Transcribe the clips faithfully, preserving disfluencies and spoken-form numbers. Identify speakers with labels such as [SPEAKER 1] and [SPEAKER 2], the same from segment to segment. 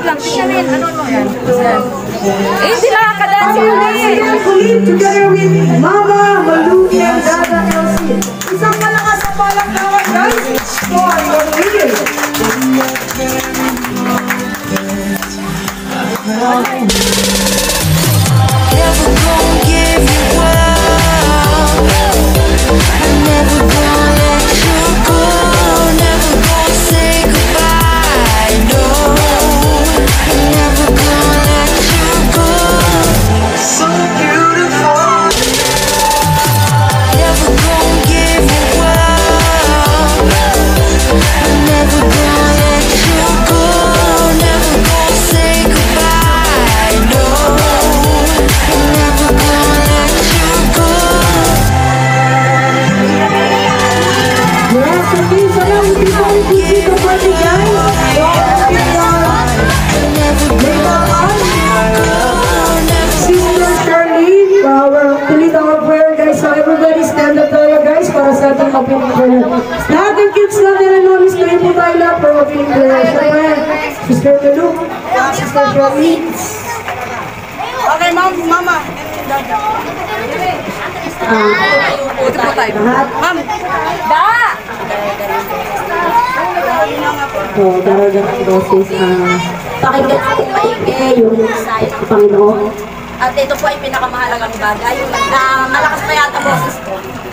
[SPEAKER 1] lang. Tingnan mo ano mo yan. Eh, hindi nakakadaan si Ulit.
[SPEAKER 2] Ulit together with Mama, Malu, and Dada Elsie. Isang malakas ang palakpakan, guys. For your leader.
[SPEAKER 3] Never gonna give you up. I'm never gonna let you go. Never gonna say goodbye. No, I'm never gonna let you go. So beautiful. Never gonna give you up. I'm never gonna let you go. Never gonna say goodbye. No, I'm never gonna let you go.
[SPEAKER 2] Yes, hindi sa lang, hindi sa lang, hindi sa pwede, guys. Sister Charlene, our, tuloy our prayer, guys. So everybody stand up tayo, guys, para sa ating opening prayer. Lahat ng kids na nila nomis, tuloy po tayo lahat for opening prayer. Siyempre, Sister Malu, Sister Charlene.
[SPEAKER 1] Okay, ma'am, mama. Uti po tayo. Ma'am, da!
[SPEAKER 2] So, darating ang boses na
[SPEAKER 4] Pakinggan natin maigi yung mensahe ng
[SPEAKER 2] Panginoon.
[SPEAKER 4] At ito po ay pinakamahalagang bagay. Na malakas pa yata boses ko.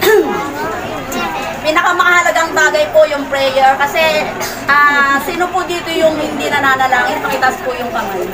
[SPEAKER 4] Pinakamahalagang bagay po yung prayer. Kasi ah, sino po dito yung hindi nananalangin? Pakitaas po yung kamay.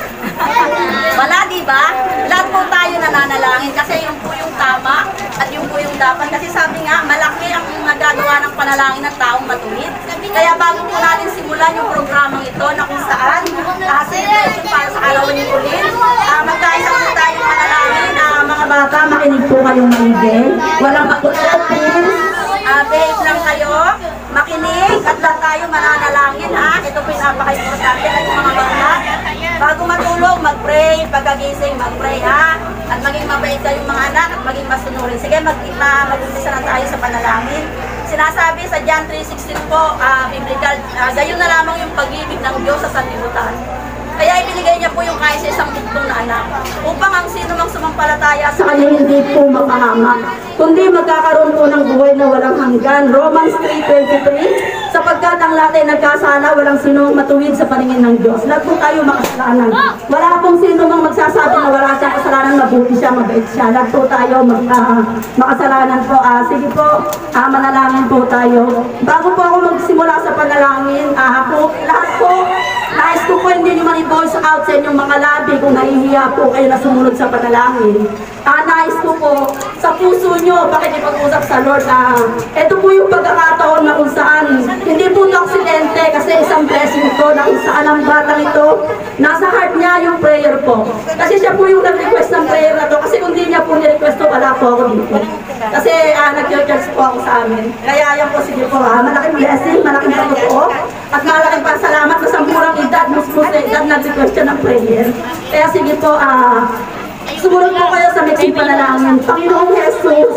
[SPEAKER 4] Wala, di ba? Lahat po tayo nananalangin kasi yung po yung tama at yung po yung dapat. Kasi sabi nga, malaki ang nagagawa ng panalangin ng taong matuwid. Kaya bago po natin simulan yung programang ito na kung saan uh, celebration para sa Karawan ni Ulit, uh, magkaisa po tayong panalangin. Uh, mga bata, makinig po kayong maigi. Walang makulit, please. Uh, behave lang kayo, makinig at lahat tayo mananalangin, ha? Ito po yung napaka-importante at yung mga bata. Bago matulog, mag-pray, pagkagising, mag-pray, ha? At maging mabait kayong mga anak at maging masunurin. Sige, mag-umpisa na tayo sa panalangin. Sinasabi sa John three sixteen po, uh, biblical, uh, gayon na lamang yung pag-ibig ng Diyos sa sanlibutan. Kaya ibinigay niya po yung kahit sa isang buktong na anak upang ang sino mang sumampalataya
[SPEAKER 2] Sa kanya hindi po mapahamak, kundi magkakaroon po ng buhay na walang hanggan. Romans three twenty-three, sapagkat ang lahat ay nagkasala, walang sino matuwid sa paningin ng Diyos. Lahat po tayo makasalanan. Wala pong sino mang magsasabi na wala siyang kasalanan, mabuti siya, mabait siya. Lahat po tayo mag, uh, makasalanan po. Uh, sige po, uh, manalangin po tayo. Bago po ako magsimula sa panalangin, uh, po, lahat po, nais ko po hindi nyo man-voice out sa inyong mga labi kung nahihiya po kayo na sumunod sa panalangin. Uh, nais ko po sa puso nyo pakikipag-usap sa Lord na uh, ito po yung pagkakataon na kung saan hindi po ito aksidente kasi isang blessing ito na kung saan ang batang ito nasa heart niya yung prayer po. Kasi siya po yung nag-request ng prayer na to kasi kung di niya po ni-request to wala po ako dito. Kasi uh, nag-church po ako sa amin. Kaya yan po, sige po, uh, malaking blessing, malaking pagkakoo at malaking pasalamat na sa murang edad, mismo sa edad nag-request siya ng prayer. Kaya sige po, ah, uh, sumunod po kayo sa mixing panalangin. Panginoong Jesus,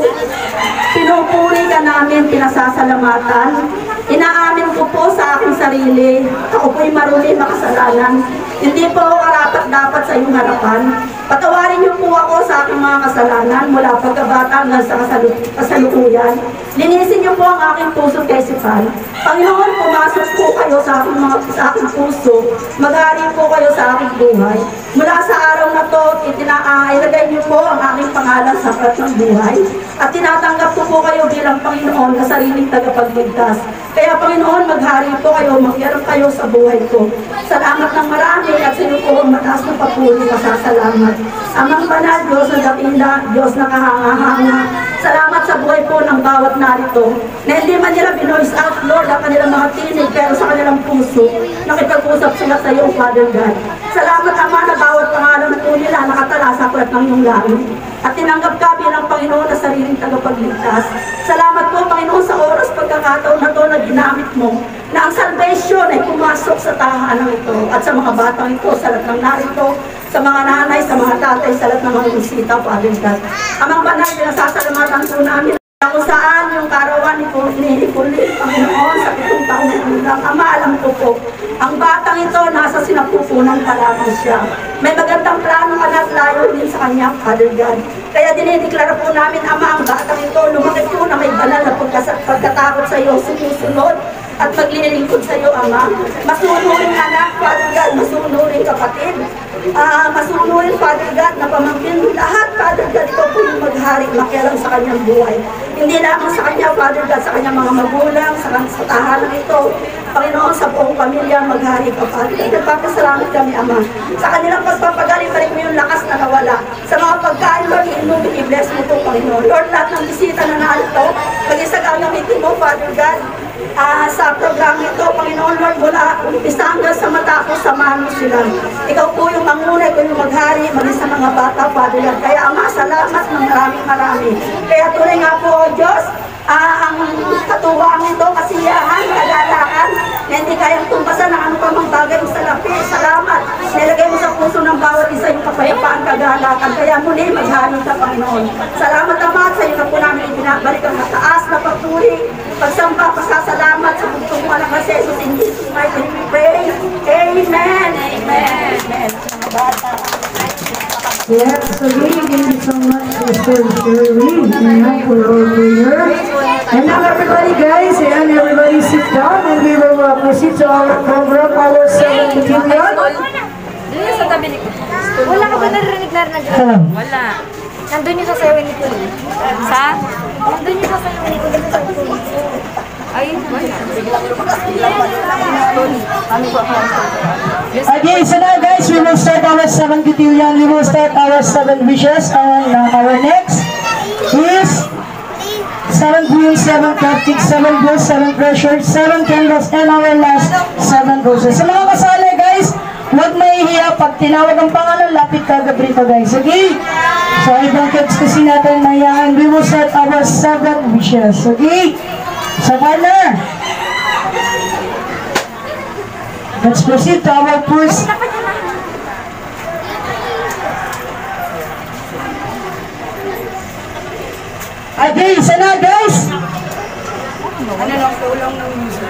[SPEAKER 2] pinupuri ka namin, pinasasalamatan. Inaamin ko po sa aking sarili, ako po'y marumi makasalanan. Hindi po ako karapat-dapat sa iyong harapan. Patawarin niyo po ako sa aking mga kasalanan mula pagkabata hanggang sa kasalu kasalukuyan. Linisin niyo po ang aking puso kay Sipan. Panginoon, pumasok po kayo sa aking, mga, sa aking puso. Maghari po kayo sa aking buhay. Mula sa araw na to, ilagay niyo po ang aking pangalan sa aklat ng buhay. At tinatanggap ko po kayo bilang Panginoon na sariling tagapagligtas. Kaya Panginoon, maghari po kayo, magyarap kayo sa buhay ko. Salamat ng marami at sa iyo po ang mataas na papuri, masasalamat. Amang banal, Diyos na dakila, Diyos na kahanga-hanga. Salamat sa buhay po ng bawat narito. Na hindi man nila binoise out, Lord, ang kanilang mga tinig, pero sa kanilang puso, nakipag-usap sila sa iyo, Father God. Salamat, Ama, na bawat pangalan na po nila nakatala sa aklat ng iyong langit. At tinanggap ka bilang Panginoon na sariling tagapagligtas. Salamat po, Panginoon, sa oras pagkakataon na to na ginamit mo, na ang salvation ay pumasok sa tahanan ito at sa mga batang ito, sa lahat ng narito, sa mga nanay, sa mga tatay, sa lahat ng mga bisita, Father God. Amang banal, pinasasalamatan po namin kung saan yung karawan ni Kulit, Panginoon, sa pitong taon ng ulang. Ama, alam ko ko po, ang batang ito nasa sinapupunan pa lamang siya. May magandang plano ka at layo din sa kanya, Father God. Kaya dinideklara po namin, Ama, ang batang ito, lumaki po na may banal na pagkas- pagkatakot sa iyo, sumusunod at maglilingkod sa iyo, Ama. Masunurin anak, Father God, masunurin kapatid. Uh, masunurin, Father God, na pamangkin lahat, Father God, ito po yung maghari, makialam sa kanyang buhay. Hindi lamang sa kanya, Father God, sa kanyang mga magulang, sa, sa tahanan ito. Panginoon, sa buong pamilya, maghari ka, Father God. Nagpapasalamat kami, Ama. Sa kanilang pagpapagaling, balik mo yung lakas na nawala. Sa mga pagkain, Lord, inumin, i-bless mo po, Panginoon. Lord, lahat ng bisita na narito, mag-isa gagamitin mo, Father God, uh, sa programa ito, Panginoon, Lord, mula umpisa hanggang sa matapos, samahan mo sila. Ikaw po yung mangunay, ikaw yung maghari, maging sa mga bata, Father God. Kaya, Ama, salamat ng maraming marami. Kaya tunay nga po, O Diyos, uh, ang katuwang ito, kasiyahan, kagalakan, na hindi kayang tumbasan ng ano pa mang bagay sa lapi. Salamat. Nilagay mo sa puso ng bawat isa yung kapayapaan, kagalakan. Kaya muli, maghari ka, Panginoon. Salamat, Ama, sa iyo na po namin ibinabalik ang mataas na pagpuri, pagsamba, pasasalamat sa pagtungkol ng Jesus in Jesus' mighty name we pray. Amen. Amen. Amen.
[SPEAKER 5] Yes, so really, thank you so much, Sister Shirley, and for our prayer. And now everybody guys, and everybody sit down and we will uh, proceed to our program, our seventh million.
[SPEAKER 1] Doon yung sa tabi ni Wala ka ba narinig na nag Wala. Nandun yung sasayawan ni Kuya. Sa? Nandun yung sasayawan ni Kuya sa Kuya. Ay,
[SPEAKER 5] Okay, so now guys, we will start our seven cotillion. We will start our seven wishes. And uh, our next is seven queens, seven cupcakes, seven bills, seven pressures, seven candles, and our last seven roses. Sa mga kasali guys, huwag mahihiya. Pag tinawag ang pangalan, lapit ka gabrito guys. Okay? So ibang kids kasi natin mahihayan. We will start our seven wishes. Okay? So partner, let's proceed to our first. Okay, isa na guys.
[SPEAKER 1] ano lang, tulong ng music.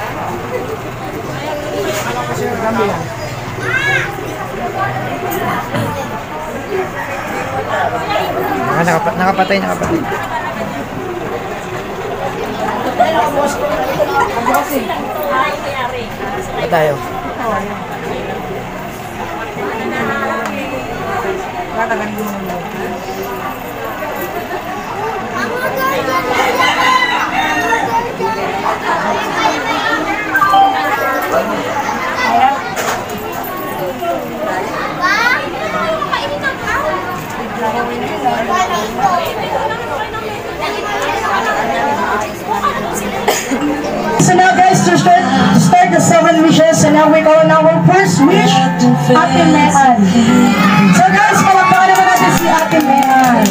[SPEAKER 6] Ah, nakapa nakapatay, nakapatay. Ba tayo?
[SPEAKER 5] So now guys, to start, to start the seven wishes, and now we go on our first wish, Ate Mehan. So guys, palakpakan naman natin si Ate Mehan.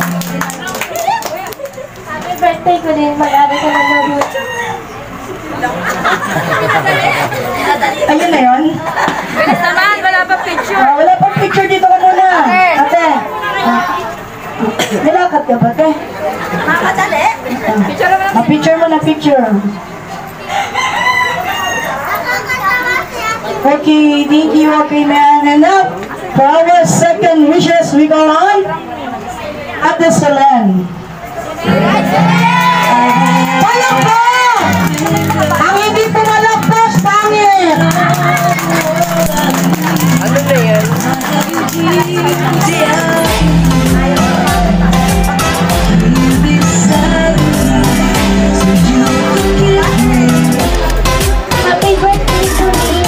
[SPEAKER 7] Happy birthday ko din, mag-ari ka na mabuti.
[SPEAKER 5] Ayun na yun.
[SPEAKER 1] Bilis naman, wala pa picture.
[SPEAKER 5] Ah, wala pang picture dito ka muna. Ate. Ah, nilakad ka ba, ate?
[SPEAKER 4] Makadali.
[SPEAKER 1] Picture naman.
[SPEAKER 5] Ah, picture mo na picture. Okay, thank you, okay, man. And now, for our second wishes, we go on. Ate Solen. Palakpak! Ang hindi pumalakpak, pangit!
[SPEAKER 6] Ano na yan?
[SPEAKER 7] Happy birthday to me.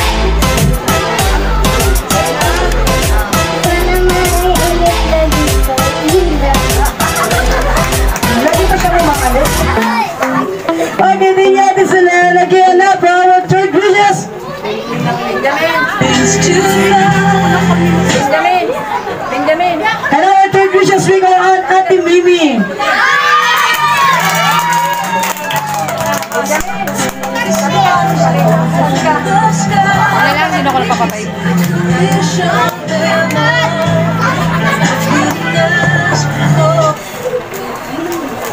[SPEAKER 7] Sana mami ulit na dito. Linda.
[SPEAKER 5] Lagi pa siya makalit. Okay, thank you, Ate Solen. Again, now for our third wishes.
[SPEAKER 1] Benjamin. Benjamin.
[SPEAKER 5] And our third wishes, we go on Ate Mimi.
[SPEAKER 1] Ano lang, hindi ako napapapay.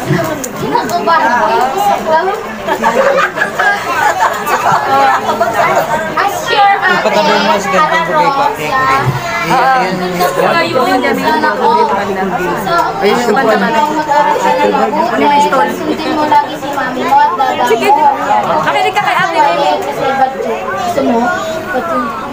[SPEAKER 7] Ako ba?
[SPEAKER 6] patabi mo mas ganda ko kay Pati. Ayun yung ayun yung pan naman.
[SPEAKER 1] Ano yung stall?
[SPEAKER 7] Sundin mo lagi si mami mo at dadang
[SPEAKER 1] Sige. Makinig ka kay ate, Mimi.
[SPEAKER 7] Kasi ba't gusto mo? Ba't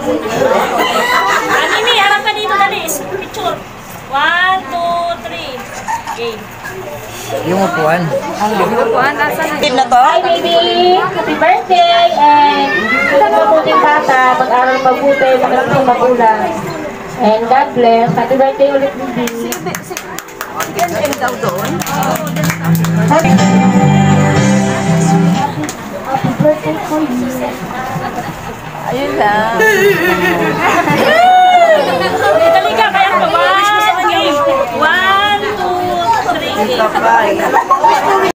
[SPEAKER 8] Anime, harap ka dito, dali. Picture. One, two, three. Okay.
[SPEAKER 6] Yung upuan.
[SPEAKER 1] Upuan, asan na?
[SPEAKER 8] Hi, baby! Happy birthday! And ito mabuting bata, mag-aral mabuti, magandang magulang. And God bless. Happy birthday ulit, baby.
[SPEAKER 7] happy birthday to you?
[SPEAKER 1] Ayun lang.
[SPEAKER 8] Dali ka, kaya ka ba? Okay. One, two, three.